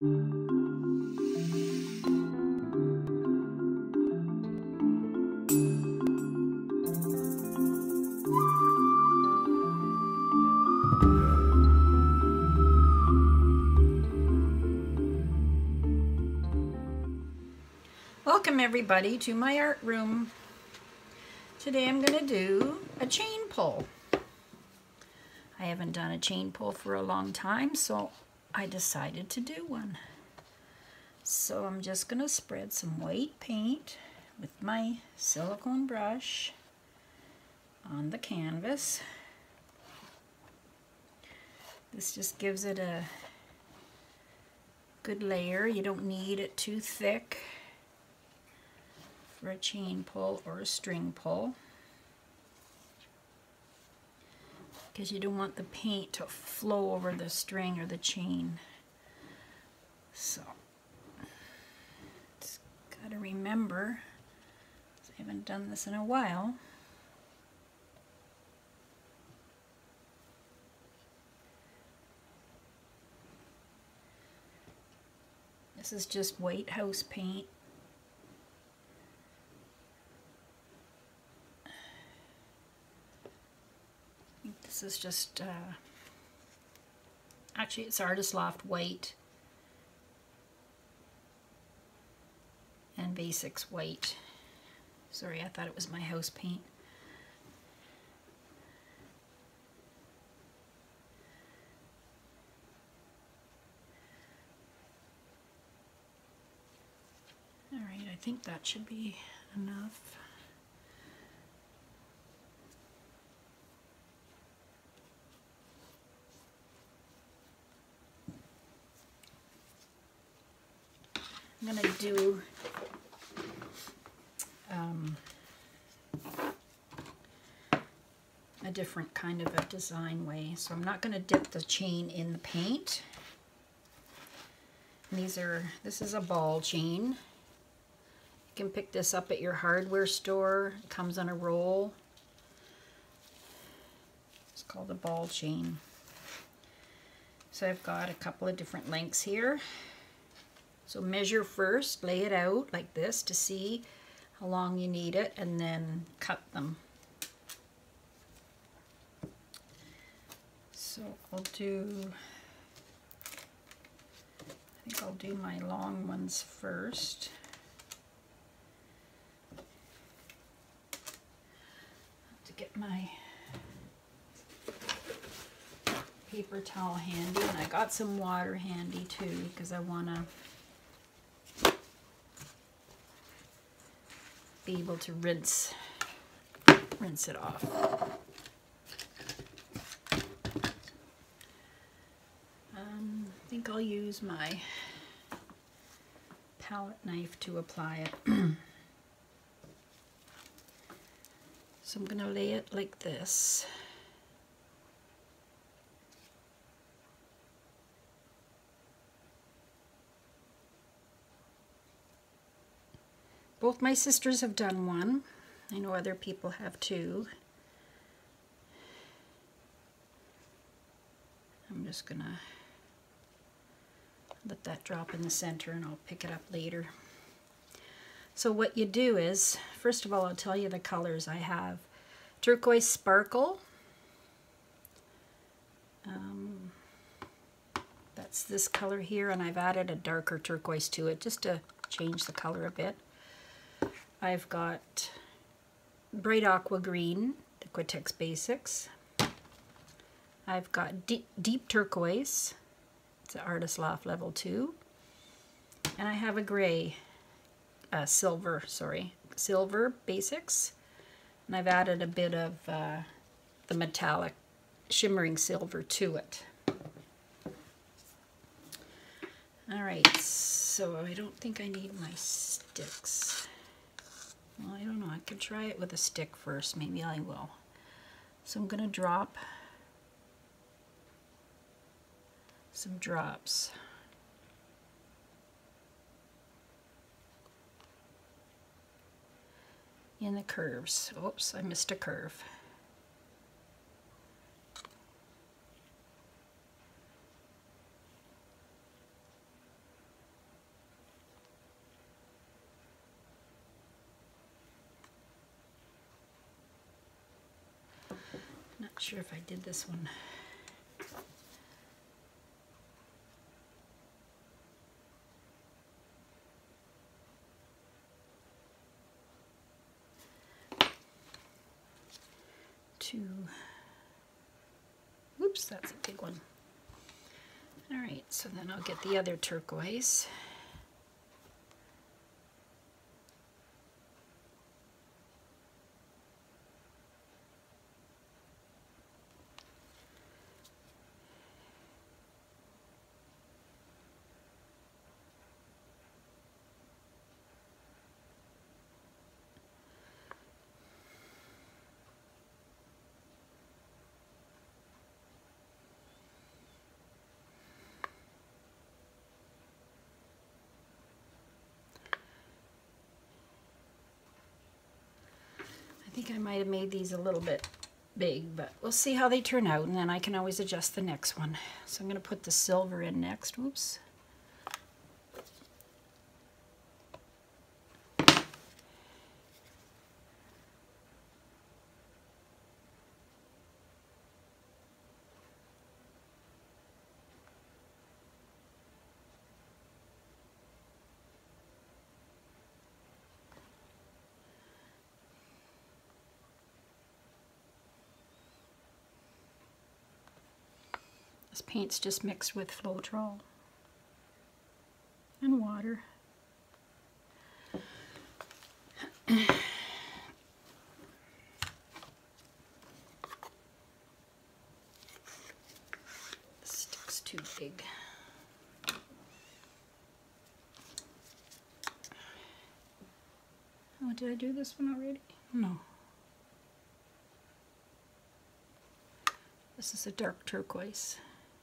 Welcome everybody to my art room. Today I'm going to do a chain pull. I haven't done a chain pull for a long time, so I decided to do one. So I'm just going to spread some white paint with my silicone brush on the canvas. This just gives it a good layer. You don't need it too thick for a chain pull or a string pull, because you don't want the paint to flow over the string or the chain. So just gotta remember, I haven't done this in a while, this is just white house paint. This is just, actually it's Artist Loft white and Basics white. Sorry, I thought it was my house paint. Alright, I think that should be enough. I'm going to do a different kind of a design way. So I'm not going to dip the chain in the paint. And this is a ball chain. You can pick this up at your hardware store. It comes on a roll. It's called a ball chain. So I've got a couple of different lengths here. So measure first, lay it out like this to see how long you need it, and then cut them. So I think I'll do my long ones first. To get my paper towel handy, and I got some water handy too, because I want to be able to rinse it off. I think I'll use my palette knife to apply it. So I'm going to lay it like this. Both my sisters have done one. I know other people have too. I'm just gonna let that drop in the center and I'll pick it up later. So what you do is, first of all, I'll tell you the colors I have. Turquoise Sparkle. That's this color here, and I've added a darker turquoise to it just to change the color a bit. I've got Bright Aqua Green, Liquitex Basics. I've got Deep Turquoise, it's an Artist Loft Level 2. And I have a gray, Silver Basics. And I've added a bit of the metallic shimmering silver to it. Alright, so I don't think I need my sticks. Well, I don't know, I could try it with a stick first, maybe I will. So I'm going to drop some drops. In the curves. Oops, I missed a curve. Not sure if I did this one. Oops, that's a big one. All right, so then I'll get the other turquoise. I think I might have made these a little bit big, but we'll see how they turn out, and then I can always adjust the next one. So I'm going to put the silver in next. Whoops. This paint's just mixed with floetrol and water. The stick's too big. Oh, did I do this one already? No. This is a dark turquoise.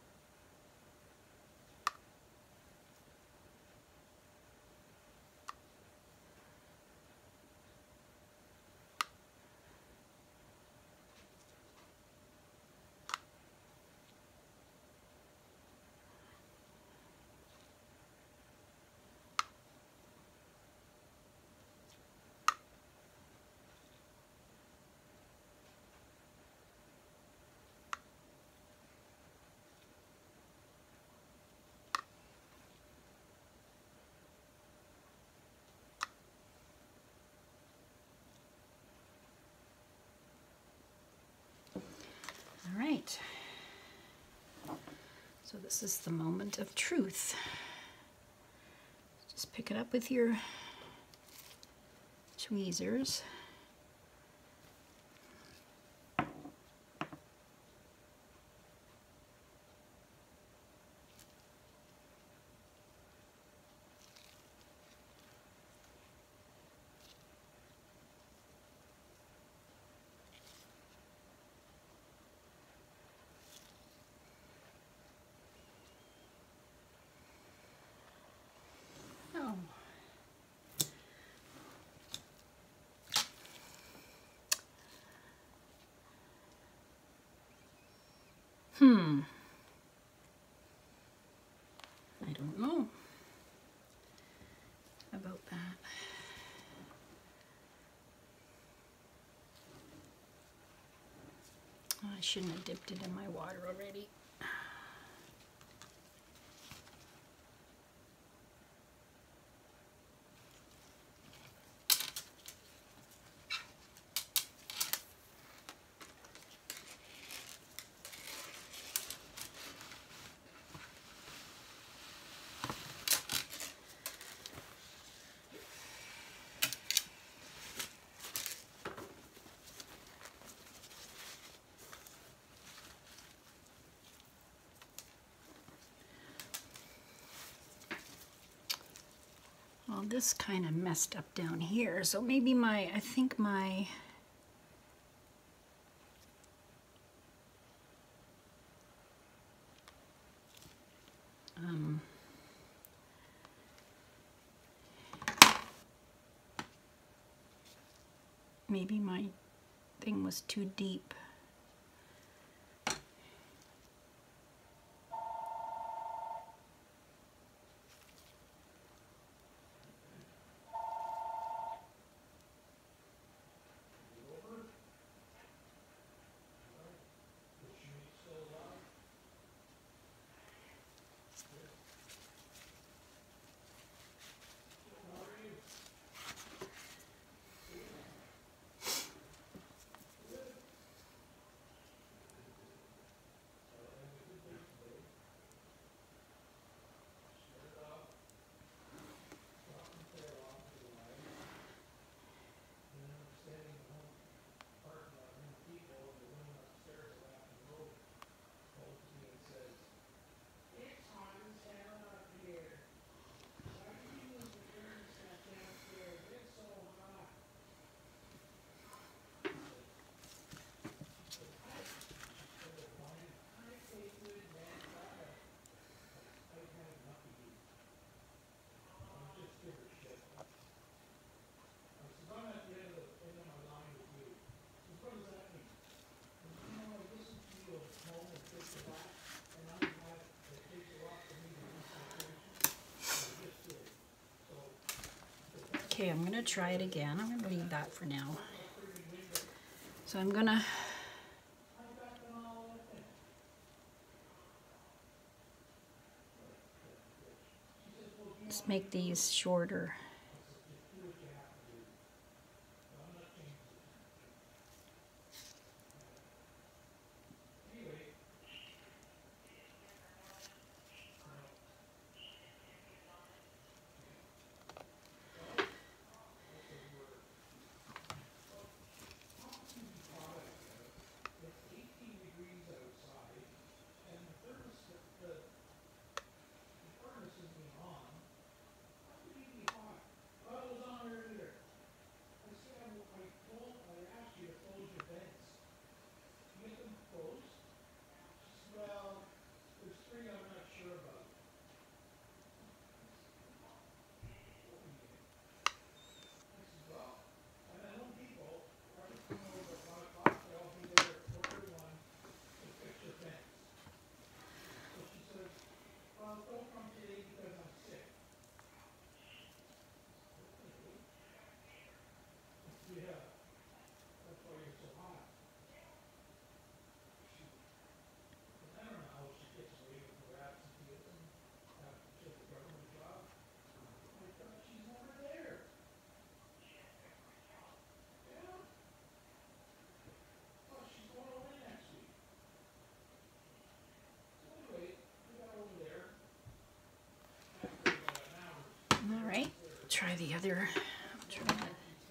All right, so this is the moment of truth. Just pick it up with your tweezers. I don't know about that. Oh, I shouldn't have dipped it in my water already. Well, this kind of messed up down here, so maybe I think my maybe my thing was too deep. Okay, I'm going to try it again. I'm going to leave that for now. So I'm going to just make these shorter. All right, try the other. Try that.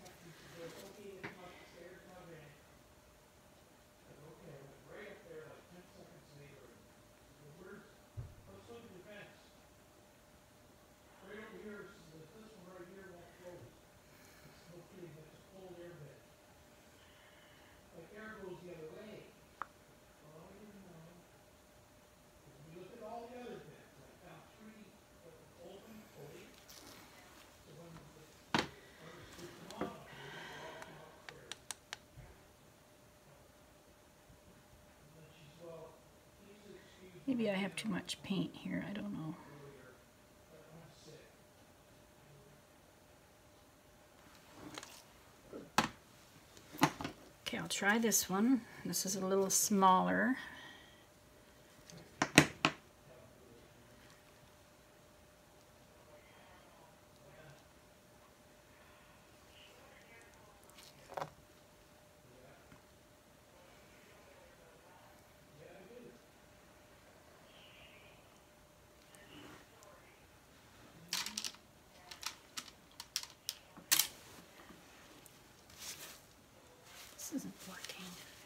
Maybe I have too much paint here, I don't know. Okay, I'll try this one. This is a little smaller. This isn't working.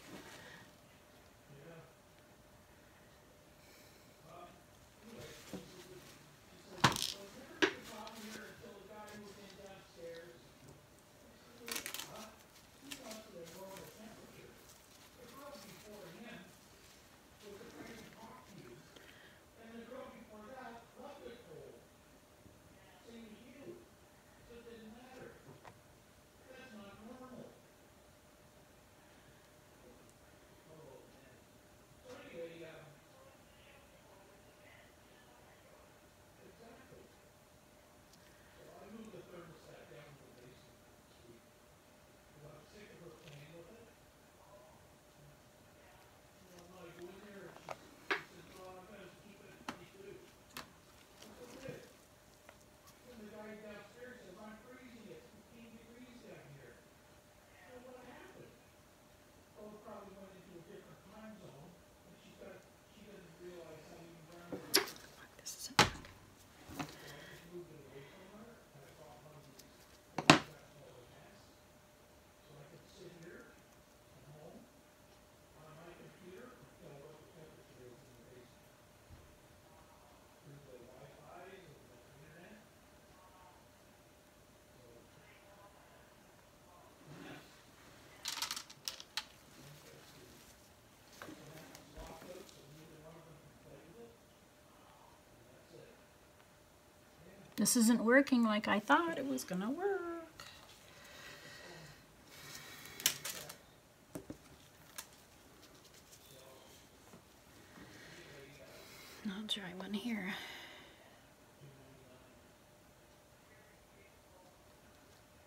This isn't working. This isn't working like I thought it was gonna work. I'll try one here.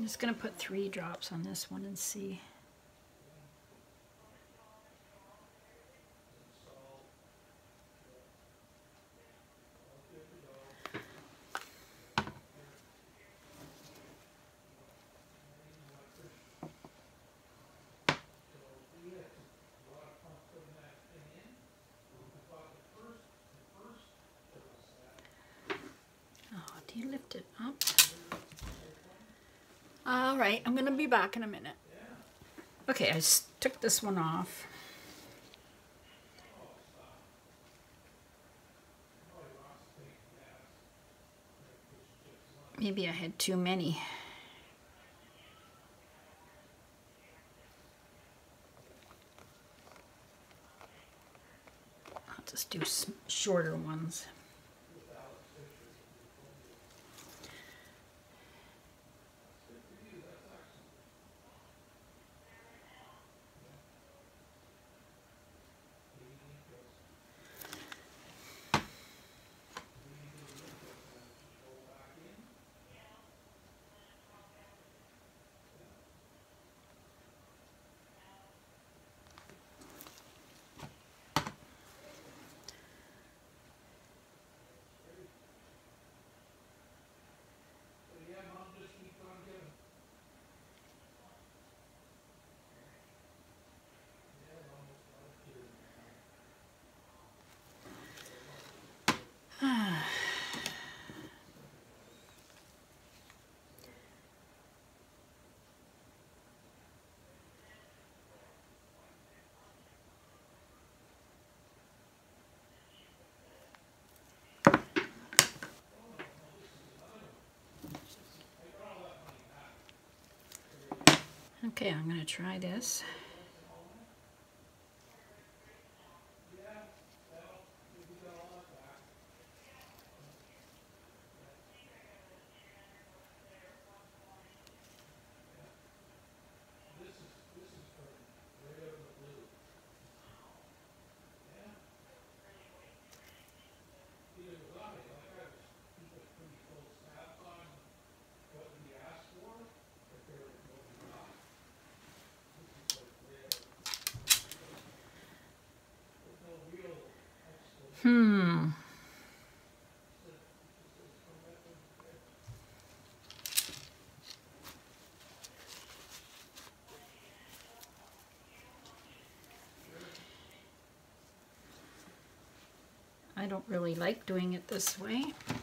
just going to put 3 drops on this one and see. Oh, do you lift it up? All right, I'm going to be back in a minute. Okay, I took this one off. Maybe I had too many. I'll just do some shorter ones. Okay, I'm going to try this. I don't really like doing it this way.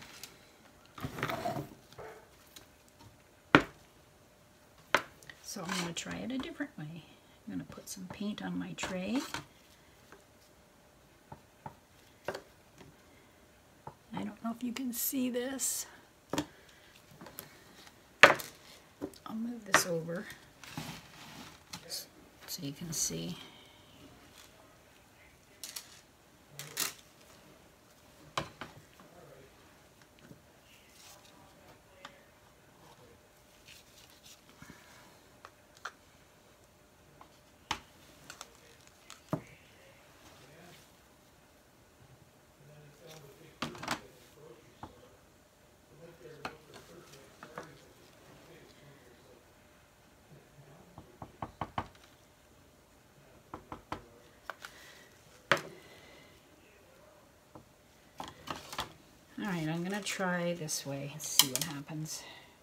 So I'm going to try it a different way. I'm going to put some paint on my tray. I don't know if you can see this. I'll move this over so you can see. All right, I'm going to try this way and see what happens.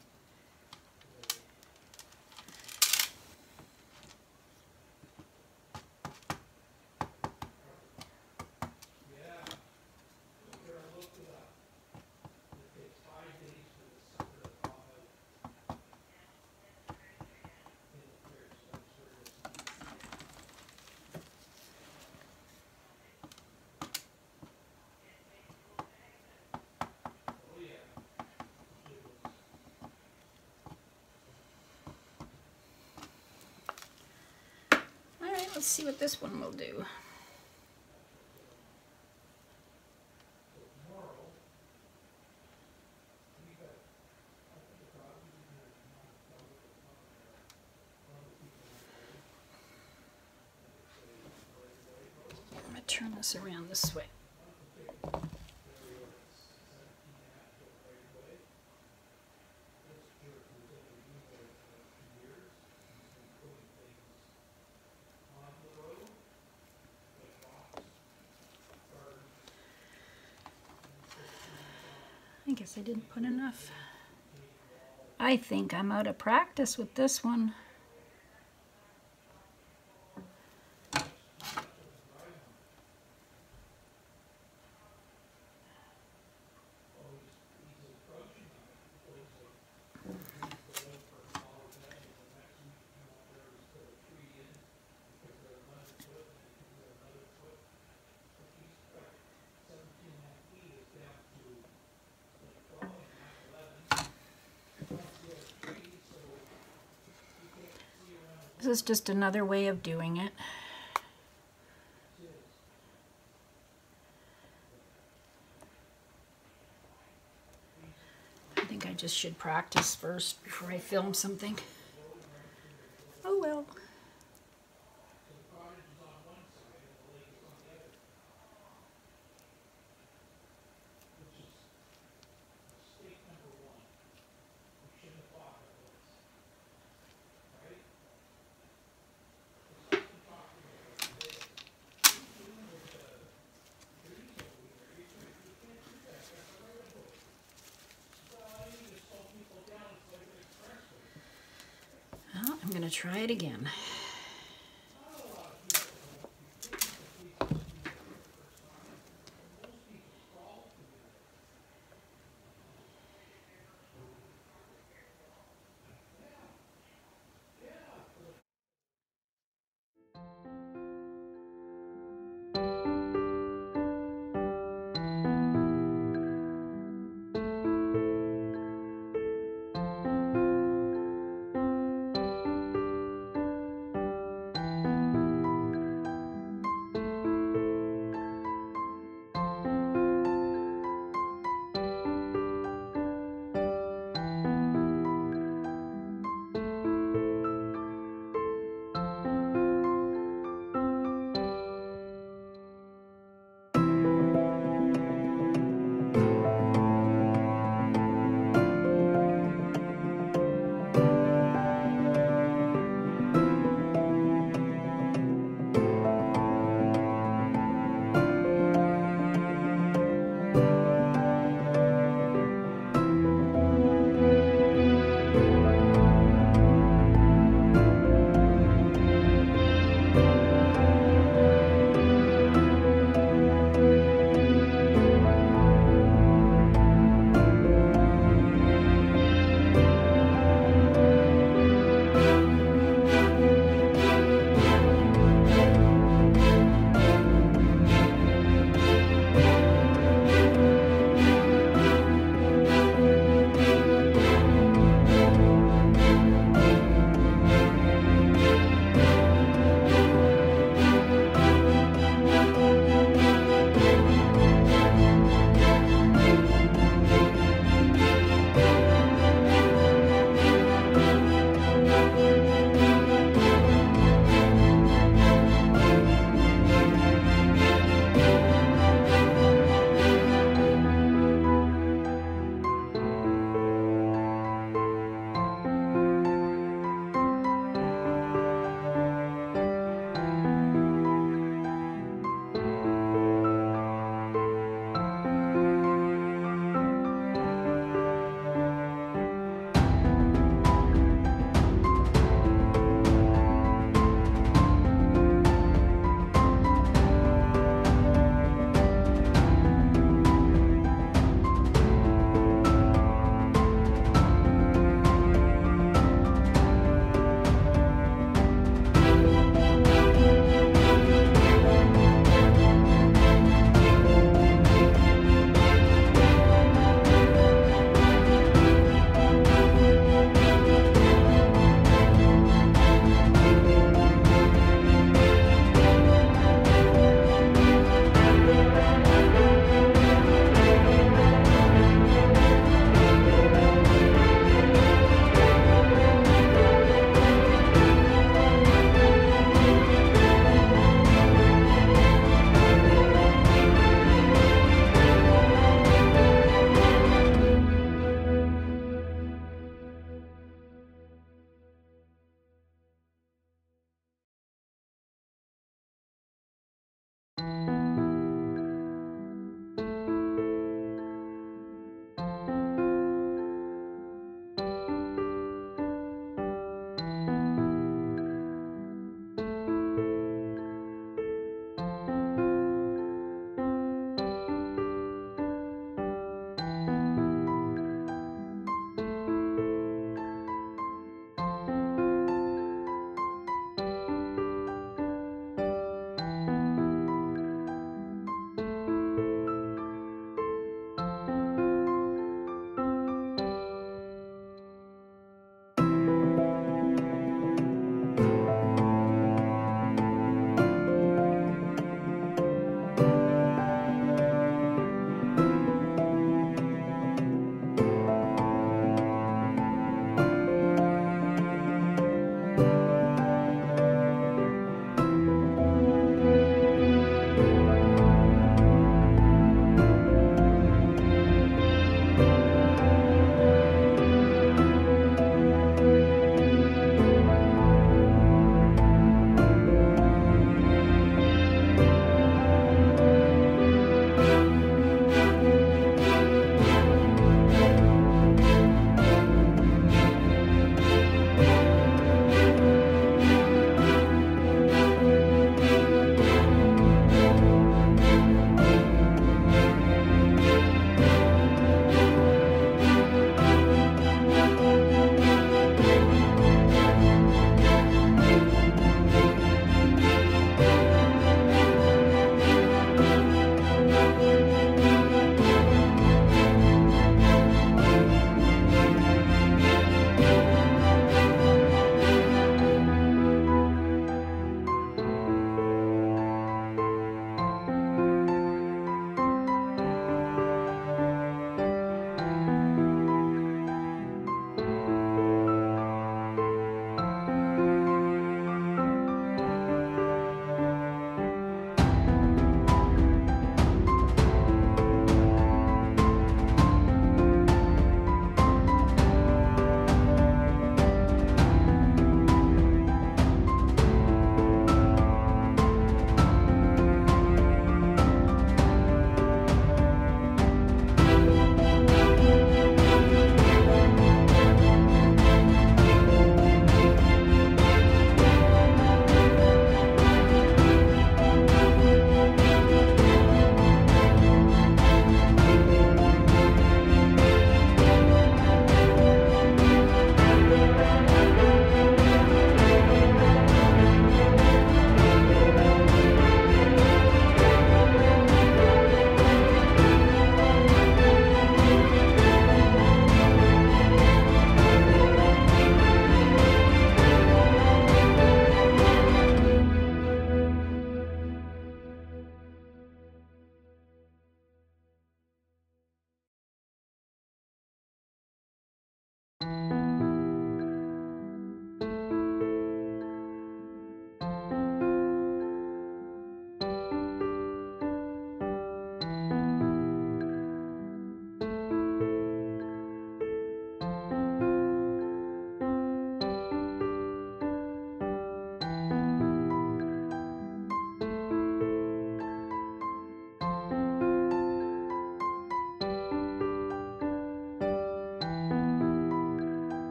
Let's see what this one will do. I'm going to turn this around this way. guess I didn't put enough. I think I'm out of practice with this one. This is just another way of doing it. I think I just should practice first before I film something. Oh well. Well, I'm going to try it again.